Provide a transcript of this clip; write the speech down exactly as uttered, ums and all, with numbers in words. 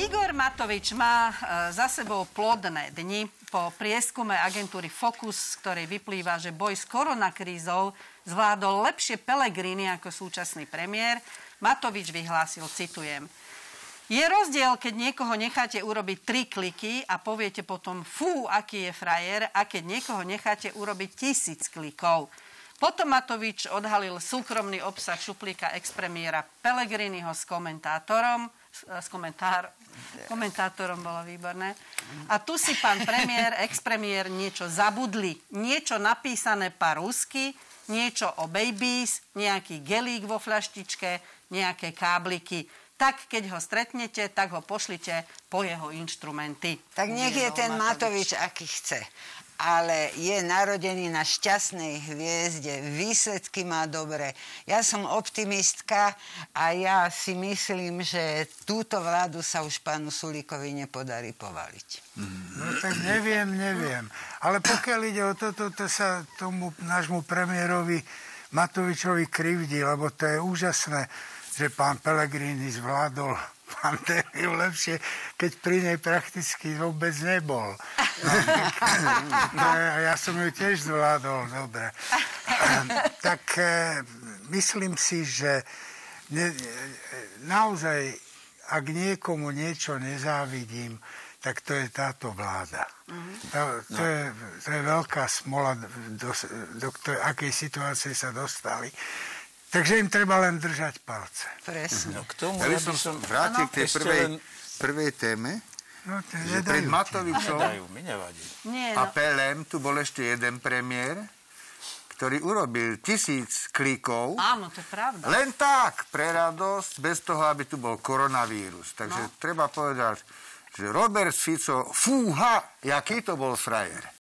Igor Matovič má za sebou plodné dni. Po prieskume agentúry Focus, z ktorej vyplýva, že boj s koronakrízou zvládol lepšie Pellegrini ako súčasný premiér, Matovič vyhlásil, citujem: Je rozdiel, keď niekoho necháte urobiť tri kliky a poviete potom fú, aký je frajer, a keď niekoho necháte urobiť tisíc klikov. Potom Matovič odhalil súkromný obsah šuplíka expremiéra Pellegriniho s komentátorom. S komentár, komentátorom bolo výborné. A tu si pán premiér, expremiér niečo zabudli. Niečo napísané pa rusky, niečo o babies, nejaký gelík vo fľaštičke, nejaké kábliky. Tak, keď ho stretnete, tak ho pošlite po jeho inštrumenty. Tak nech je ten Matovič, aký chce. Ale je narodený na šťastnej hviezde, výsledky má dobré. Ja som optimistka a ja si myslím, že túto vládu sa už pánu Sulíkovi nepodarí povaliť. No tak neviem, neviem. Ale pokiaľ ide o toto, to sa tomu nášmu premiérovi Matovičovi krivdí, lebo to je úžasné, že pán Pellegrini zvládol pandémiu lepšie, keď pri nej prakticky vôbec nebol. No, ja som ju tiež zvládol, dobre. Tak e, myslím si, že ne, naozaj, ak niekomu niečo nezávidím, tak to je táto vláda. Mm-hmm. To, to, no. je, to je veľká smola, do, do, do akej situácie sa dostali. Takže im treba len držať palce. Presne. No, k tomu, ja by som som vrátil k tej prvej, len... prvej téme, no, že pred Matovičom Nie, a no. Pelem tu bol ešte jeden premiér, ktorý urobil tisíc klikov. Áno, to je pravda. Len tak, pre radosť, bez toho, aby tu bol koronavírus. Takže no. treba povedať, že Robert Fico, fúha, jaký to bol frajer.